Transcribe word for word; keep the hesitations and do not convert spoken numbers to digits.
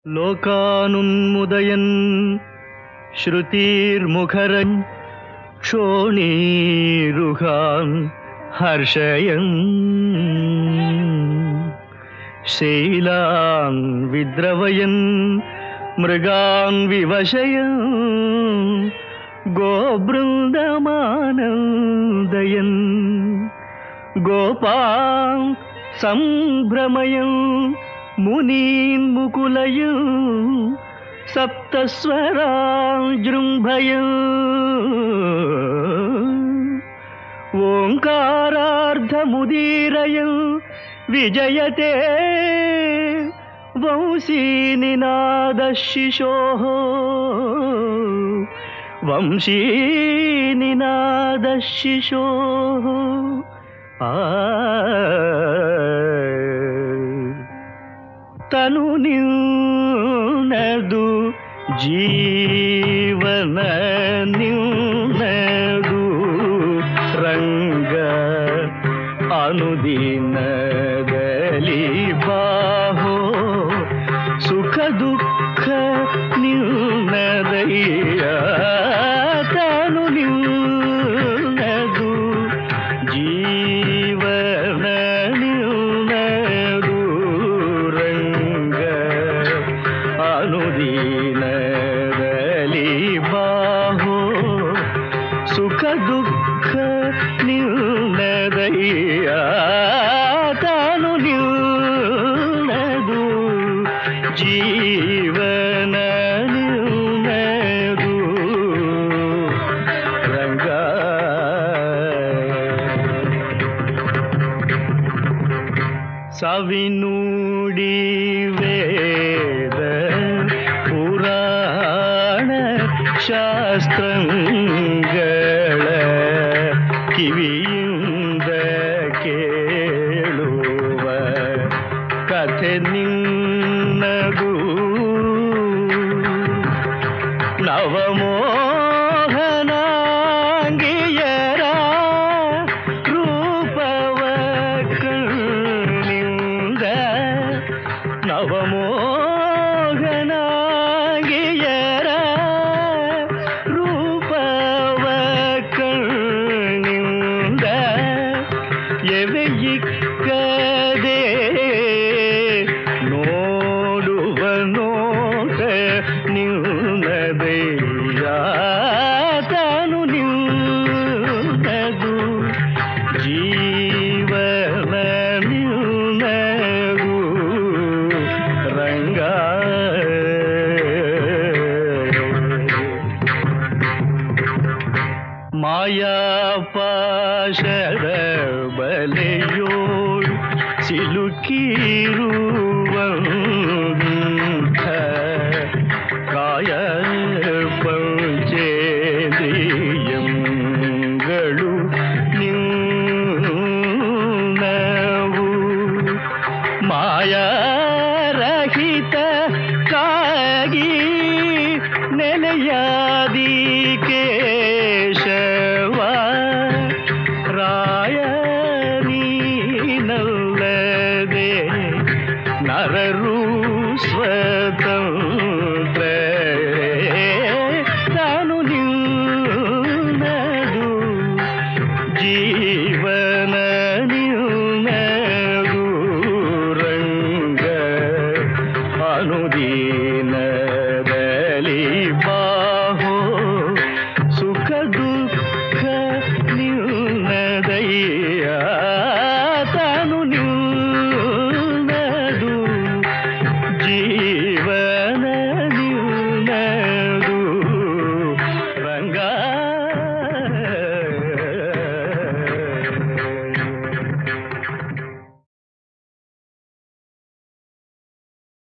ಲೋಕಾನುನ್ಮುದಯನ್ ಶ್ರುತಿರ್ಮುಖರನ್ ಕ್ಷೋಣೀರುಹಾನ್ ಹರ್ಷಯನ್ ಶೈಲಾನ್ ವಿದ್ರವಯನ್ ಮೃಗಾನ್ ವಿವಶಯನ್ ಗೋಬೃಂದಮಾನಂದಯನ್ ಗೋಪಾನ್ ಸಂಭ್ರಮಯನ್ ಮುನೀನ್ ಮುಕುಲಯನ್ ಸಪ್ತಸ್ವರಾನ್ ಜೃಂಭಯನ್ ಓಂಕಾರಾರ್ಧಮುದೀರಯನ್ ವಿಜಯತೆ ವಂಶೀ ನಿನಾದ ಶಿಶೋಃ ವಂಶೀ ನಿನಾದ ಶಿಶೋಃ ಆ ತನು ನಿನ್ನದು ಜೀವನ ನಿನ್ನದು ರಂಗ ಅನುದಿನದಲ್ಲಿ ಬಾಹೋ ಸುಖ ದುಃಖ ನಿನ್ನದಯ್ಯ ತನು ನಿನ್ನದು ಜೀವನ ನಿನ್ನದು ರಂಗ ಅನುದಿನದಲ್ಲಿ ಬಾಹೋ ಸುಖ ದುಃಖ ನಿನ್ನದಯ್ಯ ತಾನು ನಿನ್ನದು ಜೀವನ ನಿನ್ನದು ರಂಗ ಸವಿನುಡಿ ವೇದ ಪುರಾಣ ಶಾಸ್ತ್ರಗಳ ಕಿವಿಯಿಂದ ಕೇಳುವ ಕಥೆ ನಿನ್ನದು ನವಮೋಹನಾಂಗಿಯರ ರೂಪವ ಕಣ್ಣಿಂದ ನವಮೋಹನಾಂಗಿಯರ ರೂಪವ ಕಣ್ಣಿಂದ ಎವೆಯಿಕ್ಕದೆ ನೋಡುವ ನೋಟ ನಿನ್ನದಯ್ಯ ತಾನು ನಿನ್ನದು ಜೀವನ ನಿನ್ನದು ರಂಗ ಮಾಯಾಪಾಶದ ಬಲೆಯೋಳು ಸಿಲುಕಿರುವಂಥ ಕಾಯ ಪಂಚೇಂದ್ರಿಯಗಳು ನಿನ್ನವು ಮಾಯಾರಹಿತ ಕಾಗಿ ನೆಲೆಯಾದಿ ಕೇಶವ ರಾಯ ನೀನಲ್ಲದೆ ನರರು ಸ್ವತಂತ್ರ ತಾನು ನಿನ್ನದು ಜೀವನ ನಿನ್ನದು ರಂಗ ಅನುದಿ